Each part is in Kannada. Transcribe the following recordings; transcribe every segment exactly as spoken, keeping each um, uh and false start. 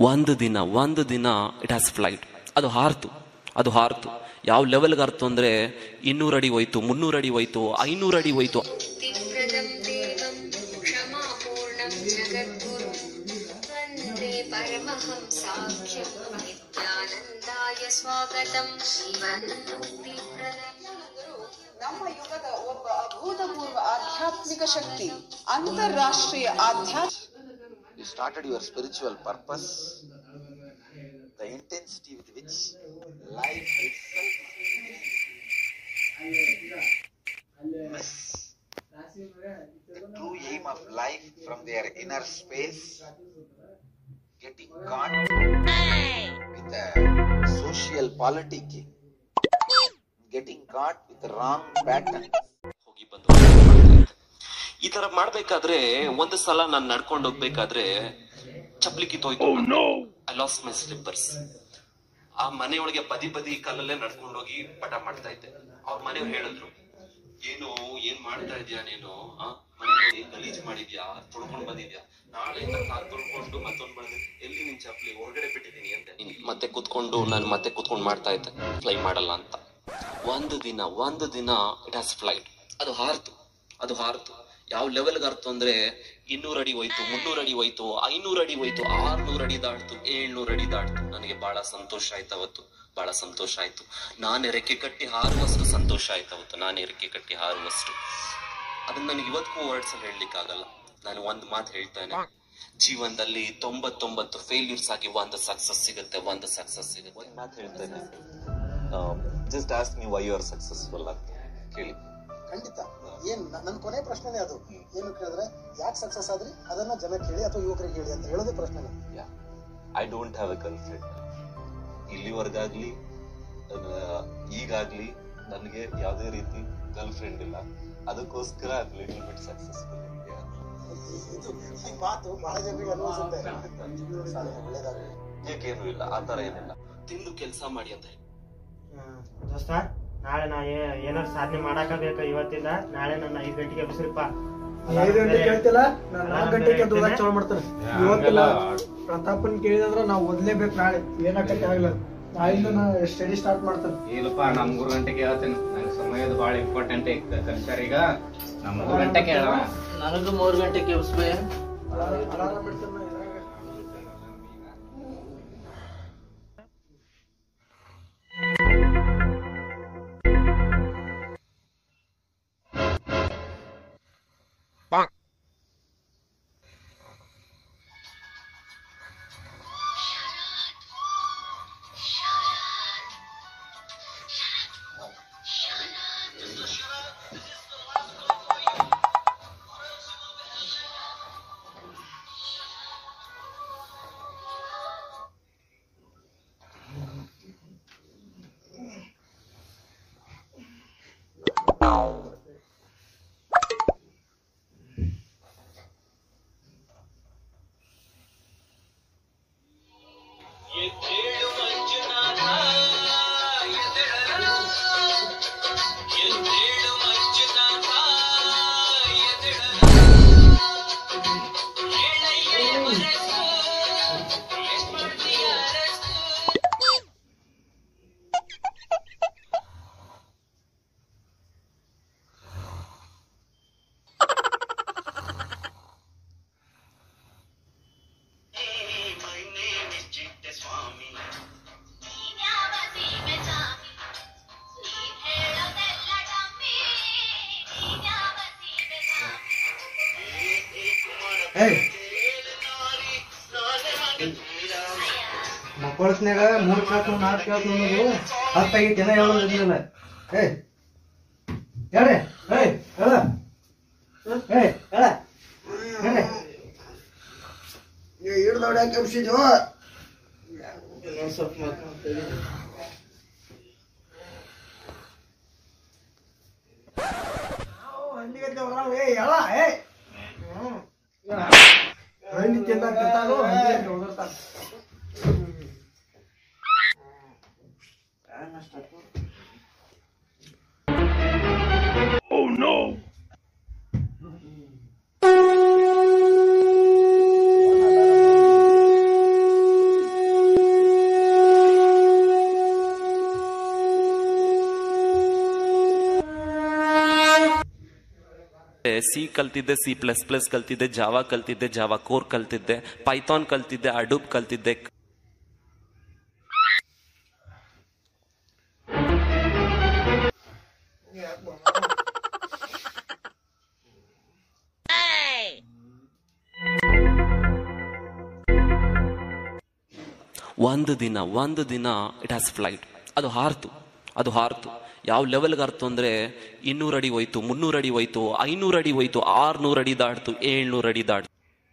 ಒಂದು ದಿನ ಒಂದು ದಿನ ಇಟ್ ಹ್ಯಾಸ್ ಫ್ಲೈಟ್. ಅದು ಹಾರ್ತು ಅದು ಹಾರ್ತು ಯಾವ ಲೆವೆಲ್ಗೆ ಹಾರ್ತು ಅಂದ್ರೆ ಇನ್ನೂರು ಅಡಿ ಹೋಯ್ತು, ಮುನ್ನೂರು ಅಡಿ ಹೋಯ್ತು, ಐನೂರು ಅಡಿ ಹೋಯ್ತು. ನಮ್ಮ ಯುಗದ ಒಬ್ಬ ಅಭೂತಪೂರ್ವ ಆಧ್ಯಾತ್ಮಿಕ ಶಕ್ತಿ, ಅಂತಾರಾಷ್ಟ್ರೀಯ ಆಧ್ಯಾತ್ಮ. You started your spiritual purpose, the intensity with which life itself miss the true aim of life from their inner space, getting caught with a social politicking, getting caught with the wrong pattern. ಹೋಗಿ ಬಂದು ಈ ತರ ಮಾಡ್ಬೇಕಾದ್ರೆ ಒಂದು ಸಲ ನಾನು ನಡ್ಕೊಂಡು ಹೋಗ್ಬೇಕಾದ್ರೆ ಚಪ್ಲಿ ಕಿತ್ತೋಯ್ತು. I lost my slippers. ಆ ಮನೆಯೊಳಗೆ ಬದಿ ಬದಿ ಕಾಲಲ್ಲೇ ನಡ್ಕೊಂಡು ಹೋಗಿ ಪಟ ಮಾಡ್ತಾ ಇದ್ದೆ. ಅವ್ರ ಮನೆಯವ್ರು ಹೇಳಿದ್ರು, ಏನು ಏನ್ ಮಾಡ್ತಾ ಇದೀಯಾ ನೀನು, ಆ ಮನೆ ಗಲೀಜ್ ಮಾಡಿದ್ಯಾ, ತೊಳ್ಕೊಂಡ್ ಬಂದಿದ್ಯಾ, ನಾಳೆ ಕಾಲ್ ತೊಳ್ಕೊಂಡು ಮತ್ತೊಂದ್ ಬಂದ ಎಲ್ಲಿ ನಿನ್ ಚಪ್ಲಿ ಹೊರಗಡೆ ಬಿಟ್ಟಿದೀನಿ ಅಂತ ಮತ್ತೆ ಕುತ್ಕೊಂಡು ನಾನು ಮತ್ತೆ ಕುತ್ಕೊಂಡು ಮಾಡ್ತಾ ಇದ್ದೆ, ಫ್ಲೈ ಮಾಡಲ್ಲ ಅಂತ. ಒಂದು ದಿನ ಒಂದು ದಿನ ಇಟ್ ಹ್ಯಾಸ್ ಫ್ಲೈಟ್. ಅದು ಹಾರ್ತು ಅದು ಹಾರ್ತು ಯಾವ ಲೆವೆಲ್ಗೆ ಹಾರ್ತು ಅಂದ್ರೆ ಇನ್ನೂರು ಅಡಿ ಹೋಯ್ತು, ಮುನ್ನೂರು ಅಡಿ ಹೋಯ್ತು, ಐನೂರು ಅಡಿ ಹೋಯ್ತು, ಆರ್ನೂರು ಅಡಿ ದಾಟ್ತು, ಏಳ್ನೂರು ಅಡಿ ದಾಟ್ತು. ನನಗೆ ಬಹಳ ಸಂತೋಷ ಆಯ್ತು ಅವತ್ತು, ಬಹಳ ಸಂತೋಷ ಆಯ್ತು. ನಾನು ರೆಕ್ಕೆ ಕಟ್ಟಿ ಹಾರುವಷ್ಟು ಸಂತೋಷ ಆಯ್ತು ಅವತ್ತು, ನಾನು ರೆಕ್ಕೆ ಕಟ್ಟಿ ಹಾರುವಷ್ಟು. ಅದನ್ನ ನನಗೆ ಇವತ್ತಿಗೂ ವರ್ಡ್ಸ್ ಅಲ್ಲಿ ಹೇಳಲಿಕ್ಕೆ ಆಗಲ್ಲ. ನಾನು ಒಂದು ಮಾತು ಹೇಳ್ತೇನೆ, ಜೀವನದಲ್ಲಿ ತೊಂಬತ್ತೊಂಬತ್ತು ಫೇಲ್ಯೂರ್ಸ್ ಆಗಿ ಒಂದು ಸಕ್ಸಸ್ ಸಿಗುತ್ತೆ, ಒಂದು ಸಕ್ಸಸ್ ಸಿಗುತ್ತೆ. ಒಂದು ಮಾತು ಹೇಳ್ತೇನೆ, just ask me why you are successful ಅಂತ ಕೇಳಿ. ಖಂಡಿತ. ಏನ್ ನನ್ನ ಕೊನೆ ಪ್ರಶ್ನೆನೇ ಅದು. ಏನು ಕೇಳಿದ್ರೆ ಯಾಕೆ ಸಕ್ಸಸ್ ಆದ್ರಿ ಅದನ್ನ ಜನಕ್ಕೆ ಹೇಳಿ ಅಥವಾ ಯುವಕರಿಗೆ ಹೇಳಿ ಅಂತ ಹೇಳೋದೇ ಪ್ರಶ್ನೆ. I don't have a girlfriend. ಇಲ್ಲಿವರೆಗಾಗ್ಲಿ ಈಗಾಗ್ಲಿ ನನಗೆ ಯಾವುದೇ ರೀತಿ ಗರ್ಲ್ ಫ್ರೆಂಡ್ ಇಲ್ಲ. ಅದಕ್ಕೋಸ್ಕರ ಲಿಟಲ್ ಬಿಟ್ ಸಕ್ಸಸ್ಫುಲ್. ಈ ಮಾತು ಬಹಳ ಜನರಿಗೆ ಅನ್ವಯಿಸುತ್ತೆ. ಏಕೇನು ಇಲ್ಲ, ಆ ತರ ಏನಿಲ್ಲ. ತಿಂದು ಕೆಲಸ ಮಾಡಿ ಅಂತ ಹೇಳಿ. ದೋಸ್ತ, ನಾಳೆ ನಾ ಏನಾದ್ರು ಸಾಧನೆ ಮಾಡಾಕಬೇಕ. ಇವತ್ತಿಂದ ನಾಳೆ ನನ್ನ ಐದು ಗಂಟೆಗೆ ಎಬ್ಬಿಸ್ರಿಪ್ಪ. ಐದು ಗಂಟೆಗೆ ಹೇಳ್ತಿಲ್ಲ, ನಾನು ನಾಲ್ಕು ಗಂಟೆಗೆ ಓದಕ್ ಚಾಲು ಮಾಡ್ತೇನೆ. ಇವತ್ತಿಲ್ಲ ಪ್ರತಾಪನ್ ಕೇಳಿದ್ರ ನಾವು ಓದ್ಲೇಬೇಕು. ನಾಳೆ ಏನಾಕತ್ತೆ ಆಗ್ಲ, ನಾಳಿಂದ ನಾ ಸ್ಟಡಿ ಸ್ಟಾರ್ಟ್ ಮಾಡ್ತೇನೆ. ಇಲ್ಲಪ್ಪ, ನಮ್ ಮೂರ್ ಗಂಟೆಗೆ ಹೇಳ್ತೇನೆ. ನಂಗೆ ಸಮಯದ ಬಹಳ ಇಂಪಾರ್ಟೆಂಟ್ ಕಲ್ಚರ್. ಈಗ ನಮ್ ಮೂರ್ ಗಂಟೆಗೆ ಹೇಳ. ನನಗೂ ಮೂರ್ ಗಂಟೆಗೆ ಎಬ್ಬಿಸ್ಬೇ. ಅಲಾರಾಮ್ ಇಡ್ತೇನೆ. ಮಕ್ಕಳಸ್ನಾಗ ಮೂರ್ ಕ್ಲಾಸ್ ನಾಲ್ಕು ಕ್ಲಾಸ್ ಅನ್ನೋದು ಹತ್ತೈದು ಜನ ಹೇಳೋದಿಲ್ಲ. ಏ ಹೇಳಿ ಹೇಳಿ ಹೇಳ ಹೇಳಿ ಹೇಳ ಹೇಳಿ ನೀವು ಹಿಡ್ದು ಹೊಡ್ಯಾಕ ಎಬ್ಸಿದ್ವು. ಸ್ವಲ್ಪ ಮಾತಾಡ್ತೀವಿ. ಹಂಡಿಗೆ ಹೇಳ ಏ ಹಂಡಿ ತಿಂದಾಗ ಕತ್ತಾಲು ಹಂಡಿ ಹೋಗಿರ್ತಾರ. Oh no! ಸಿ ಕಲ್ತಿದ್ದೆ, ಸಿ ಪ್ಲಸ್ ಪ್ಲಸ್ ಕಲ್ತಿದ್ದೆ, ಜಾವಾ ಕಲ್ತಿದ್ದೆ, ಜಾವಾ ಕೋರ್ ಕಲ್ತಿದ್ದೆ, ಪೈಥಾನ್ ಕಲ್ತಿದ್ದೆ, ಅಡೂಬ್ ಕಲ್ತಿದ್ದೆ. ಒಂದು ದಿನ ಒಂದು ದಿನ ಇಟ್ ಹ್ಯಾಸ್ ಫ್ಲೈಟ್, ಅದು ಹಾರ್ತು ಅದು ಹಾರ್ತು ಯಾವ ಲೆವೆಲ್ಗೆ ಹಾರ್ತು ಅಂದ್ರೆ ಇನ್ನೂರು ಅಡಿ ಹೋಯ್ತು, ಮುನ್ನೂರು ಅಡಿ ಹೋಯ್ತು, ಐನೂರು ಅಡಿ ಹೋಯ್ತು, ಆರ್ನೂರು ಅಡಿ ದಾಟ್ತು, ಏಳ್ನೂರು ಅಡಿ ದಾಟ್ತು.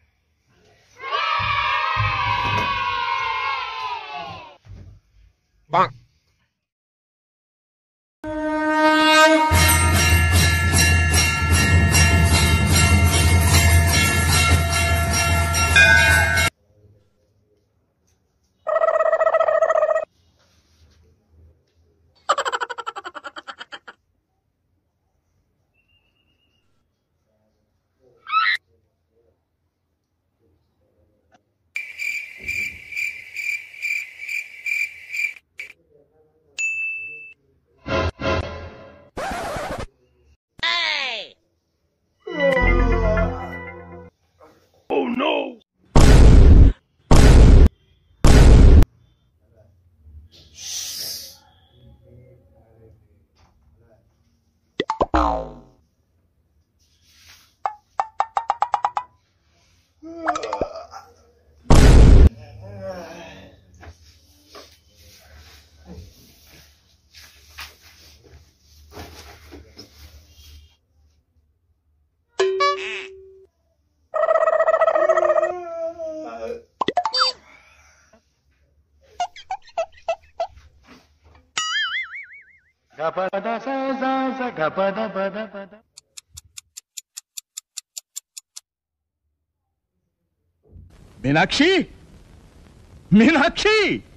ಮೀನಾಕ್ಷಿ, ಮೀನಾಕ್ಷಿ,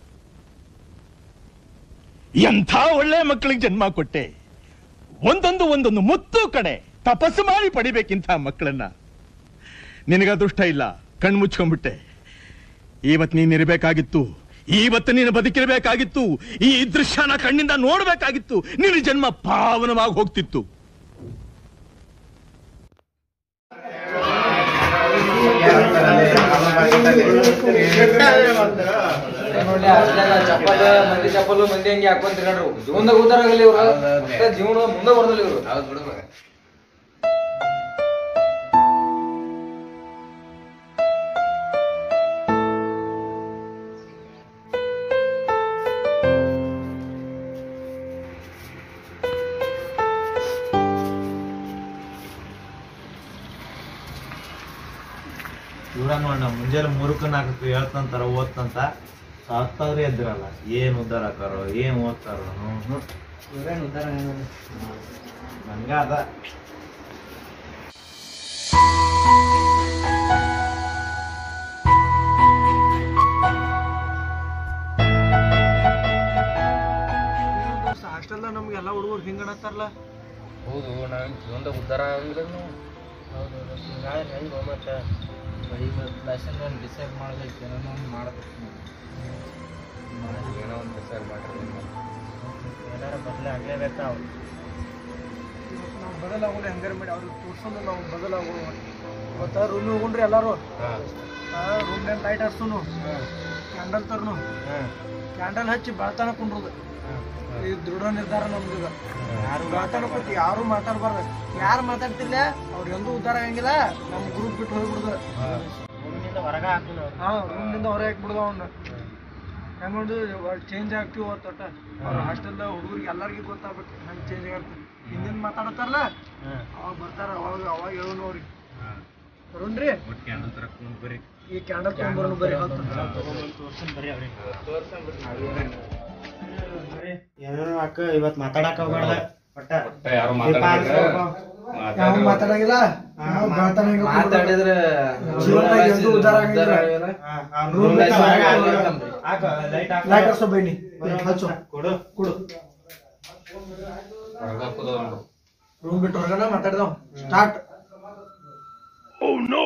ಎಂಥ ಒಳ್ಳೆ ಮಕ್ಕಳಿಗೆ ಜನ್ಮ ಕೊಟ್ಟೆ. ಒಂದೊಂದು ಒಂದೊಂದು ಮುತ್ತು ಕಡೆ ತಪಸ್ಸು ಮಾಡಿ ಪಡಿಬೇಕಿಂತ ಮಕ್ಕಳನ್ನ. ನಿನಗದೃಷ್ಟ ಇಲ್ಲ, ಕಣ್ಣು ಮುಚ್ಕೊಂಡ್ಬಿಟ್ಟೆ. ಇವತ್ತು ನೀನಿರ್ಬೇಕಾಗಿತ್ತು, ಇವತ್ತು ನೀನು ಬದುಕಿರ್ಬೇಕಾಗಿತ್ತು, ಈ ದೃಶ್ಯನ ಕಣ್ಣಿಂದ ನೋಡ್ಬೇಕಾಗಿತ್ತು. ನಿನ್ನ ಜನ್ಮ ಪಾವನವಾಗಿ ಹೋಗ್ತಿತ್ತು. ಚಪ್ಪಲ್ ಮಂದಿ ಚಪ್ಪಲು ಮಂದಿ ಹಂಗೆ ಹಾಕೊಂತೀರಿ ನೋಡ್ರಿ. ಜೀವನದಾಗ ಉದ್ದಾರ ಆಗಲಿ ಇವ್ರು, ಜೀವನ ಮುಂದೆ ಬರ್ದಲ್ಲ ಇವ್ರು. ಇವ್ರ ನೋಡ ಮುಂಜಾನೆ ಮೂರಕ್ಕ ನಾಲ್ಕಕ್ಕೆ ಹೇಳ್ತಂತಾರ ಓದ್ತಂತ, ಸತ್ತಾದ್ರೆ ಎದ್ದಿರಲ್ಲ. ಏನ್ ಉದ್ದಾರ ಹಾಕಾರೋ, ಏನ್ ಓದ್ತಾರೋ. ಇವ್ರೇನ್ ಉದ್ದಾರ ಹಂಗ ಅದ. ಹಾಸ್ಟೆಲ್ದಾಗ ನಮ್ಗೆ ಎಲ್ಲ ಹುಡುಗರು ಹಿಂಗಣತ್ತಾರಲ್ಲ. ಹೌದು, ನಾವೇನು ಜೀವನದಾಗ ಉದ್ದಾರ ಆಗಿಲ್ಲ. ಹೌದು, ನಾಳೆ ಹೆಂಗೆ ಹೋಗ್ಬೇಕು ಲೈಸೆನ್ಸ್ ಒಂದು ಡಿಸೈಡ್ ಮಾಡಬೇಕು, ಏನೋ ಒಂದು ಮಾಡಬೇಕು. ಏನೋ ಒಂದು ಡಿಸೈಡ್ ಮಾಡಿರಿ, ಏನಾರ ಬದಲೇ ಆಗಲೇಬೇಕಾ. ನಾವು ಬದಲಾಗೋದು ಹೆಂಗಾರ ಮಾಡಿ ಅವ್ರಿಗೆ ತೋರ್ಸೋದು, ನಾವು ಬದಲಾಗೋದು. ಇವತ್ತು ರೂಮಿಗೆ ಹೋಗ್ರಿ ಎಲ್ಲರೂ. ರೂಮ್ನಾಗ ಲೈಟ್ ಹಚ್ಚೋನು, ಕ್ಯಾಂಡಲ್ ತರ್ನು, ಕ್ಯಾಂಡಲ್ ಹಚ್ಚಿ ಬಾಳ್ತಾನ ಕುಂಡ್ರದು. ಈ ದೃಢ ನಿರ್ಧಾರ ನಮ್ದು. ಯಾರು ಬಾಳ್ತಾನ ಕೂತಿ ಯಾರು ಮಾತಾಡ್ಬಾರ್ದು. ಯಾರು ಮಾತಾಡ್ತಿಲ್ಲ ಅವ್ರು ಎಂದೂ ಉದ್ದಾರ ಆಗಂಗಿಲ್ಲ. ನಮ್ ಗ್ರೂಪ್ ಬಿಟ್ಟು ಹೋಗ್ಬಿಡುದು. ಹೊರಗೆ ಹಾಕ್ಬಿಡು. ಹಾ, ರೂಮ್ನಿಂದ ಹೊರಗೆ ಹಾಕ್ಬಿಡುದು. ಅವ್ನ ಹೆಂಗೊಂಡು ಚೇಂಜ್ ಆಗ್ತೀವಿ. ಒತ್ತೊಟ್ಟ ಅವ್ರ ಹಾಸ್ಟೆಲ್ದಾಗ ಹುಡುಗರಿಗೆ ಎಲ್ಲರಿಗೂ ಗೊತ್ತಾಗ್ಬೇಕು ಹಂಗೆ ಚೇಂಜ್ ಆಗ್ತೀವಿ. ಹಿಂದಿನ ಮಾತಾಡತ್ತಾರಲ್ಲ ಅವಾಗ ಬರ್ತಾರ, ಅವಾಗ ಅವಾಗ ಹೇಳೋನು ಅವ್ರಿಗೆ. ಬರೋಣ್ರಿ, ಈ ಕ್ಯಾಂಡಲ್ ತೊಗೊಂಡ್ಬರೋನು ಬರ್ರಿ. ಏನೇನು ಹಾಕ, ಇವತ್ತು ಮಾತಾಡಕ ಹೋಗ್ಬಾರ್ದ. ಯಾರು ಯಾವ ಮಾತಾಡಂಗಿಲ್ಲ. ಮಾತಾಡಿದ್ರೆ ಜೀವನದಾಗ ಎಂದೂ ಉದ್ದಾರ ಆಗಂಗಿಲ್ಲ. ಲೈಟ್ ಹಚ್ಚೋ ಬೈನಿ, ಹಚ್ಚು, ಕೊಡು ಕೊಡು. ರೂಮ್ ಬಿಟ್ಟು ಹೊರಗನ ಮಾತಾಡ್ದಾವ್. ಸ್ಟಾರ್ಟ್. Oh no!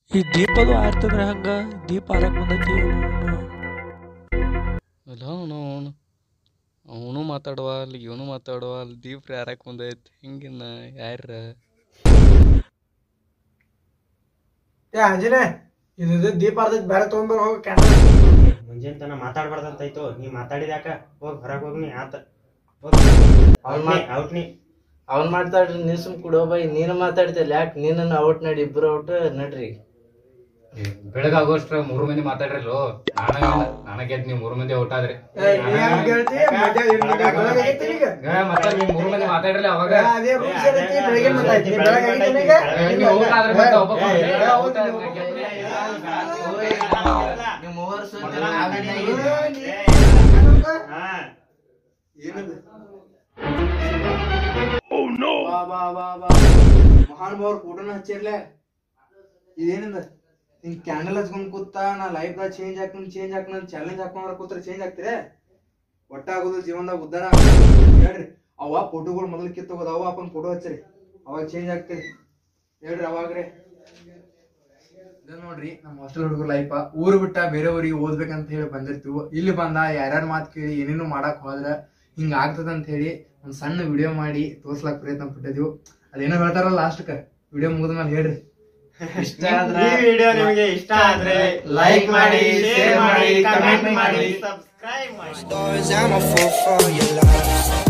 ಈ ದೀಪದು ಆರ್ತಂದ್ರೆ ಹಂಗ ದೀಪ ಆರಕ್ ಬಂದೈತಿ ಅಲ್ಲ ಅವನು ಅವನು ಅವನು ಮಾತಾಡುವ ಅಲ್ಲಿ ಇವನು ಮಾತಾಡುವ ಅಲ್ಲಿ ದೀಪ ಯಾರಕ್ಕೆ ಬಂದೈತಿ ಹಿಂಗಿನ್ನ ಯಾರ ಏ ಅಂಜನೆ ಇದು ದೀಪ ಆರ್ತೈತಿ ಬೇರೆ ತೊಗೊಂಡ್ಬರ್ ಹೋಗ ಮುಂಜಾನೆ ತನ ಮಾತಾಡ್ಬಾರ್ದಂತಾಯ್ತು ನೀ ಮಾತಾಡಿದ್ಯಾಕ ಹೋಗ್ ಹೊರಗೆ ಹೋಗ್ ನೀ ಆತ ಔಟ್ ನೀ ಅವ್ನು ಮಾತಾಡ್ರಿ ನೀ ಸುಮ್ ಕೊಡೋ ಬೈ ನೀನು ಮಾತಾಡ್ತಿಲ್ಲ ಯಾಕೆ ನೀನು ಔಟ್ ನಡಿ ಇಬ್ರು ಔಟ್ ನಡ್ರಿ ಬೆಳಗಾಗೋಷ್ಟ್ರ ಮೂರು ಮಂದಿ ಮಾತಾಡ್ರಲ್ಲೋ ನಾನ ನಾನ ಗೆದ್ ನೀವ್ ಮೂರು ಮಂದಿ ಔಟ್ ಆದ್ರಿ ಮತ್ತೆ ನೀವ್ ಮೂರು ಮಂದಿ ಮಾತಾಡ್ರಲ್ಲ ಅವಾಗ ಔಟ್ ಆದ್ರೆ ಮತ್ತೆ ಒಬ್ಬ ನೀವು ಮೂವರು ಮಹಾನುಭಾವ್ರ ಫೋಟೋನ ಹಚ್ಚಿರ್ಲೆ ಇದೇನಿಂದ ಹಿಂಗ್ ಕ್ಯಾಂಡಲ್ ಹಚ್ಕೊಂಡ್ ಕೂತ ನಾ ಲೈಫ್ ದಾಗ ಚೇಂಜ್ ಹಾಕೊಂಡ್ ಚೇಂಜ್ ಹಾಕೊಂಡ್ ಚಾಲೆಂಜ್ ಹಾಕೊಂಡ್ರ ಕೂತ್ರ ಚೇಂಜ್ ಆಗ್ತಿರೇ ಒಟ್ಟ ಆಗೋದು ಜೀವನದಾಗ ಉದ್ದಾರ ಹೇಳ್ರಿ ಅವ ಫೋಟೋಗಳು ಮೊದಲು ಕಿತ್ತೋಗೋದು ಅವ ಅಪ್ಪನ್ ಫೋಟೋ ಹಚ್ಚಿರಿ ಅವಾಗ ಚೇಂಜ್ ಆಗ್ತಿರಿ ಹೇಳ್ರಿ ಅವಾಗ್ರಿ ನೋಡ್ರಿ ನಮ್ಮ ಹಾಸ್ಟೆಲ್ ಹುಡುಗರ ಲೈಫ ಊರು ಬಿಟ್ಟ ಬೇರೆ ಊರಿಗೆ ಓದ್ಬೇಕಂತ ಹೇಳಿ ಬಂದಿರ್ತೀವಿ ಇಲ್ಲಿ ಬಂದ ಯಾರ್ಯಾರ ಮಾತು ಕೇಳಿ ಏನೇನು ಮಾಡಕ್ ಹೋದ್ರ ಹಿಂಗ ಆಗ್ತದ ಅಂತ ಹೇಳಿ ಒಂದ್ ಸಣ್ಣ ವಿಡಿಯೋ ಮಾಡಿ ತೋರ್ಸ್ಲಾಕ್ ಪ್ರಯತ್ನ ಪಟ್ಟಿದ್ವಿ ಅದೇನೋ ಹೇಳ್ತಾರಲ್ಲ ಲಾಸ್ಟ್ಕ ವಿಡಿಯೋ ಮುಗಿದ್ಮೇಲೆ ಹೇಳ್ರಿ ಇಷ್ಟ ಆದ್ರೆ ಈ ವಿಡಿಯೋ ನಿಮಗೆ ಇಷ್ಟ ಆದ್ರೆ ಲೈಕ್ ಮಾಡಿ ಶೇರ್ ಮಾಡಿ ಕಮೆಂಟ್ ಮಾಡಿ ಸಬ್ಸ್ಕ್ರೈಬ್ ಮಾಡಿ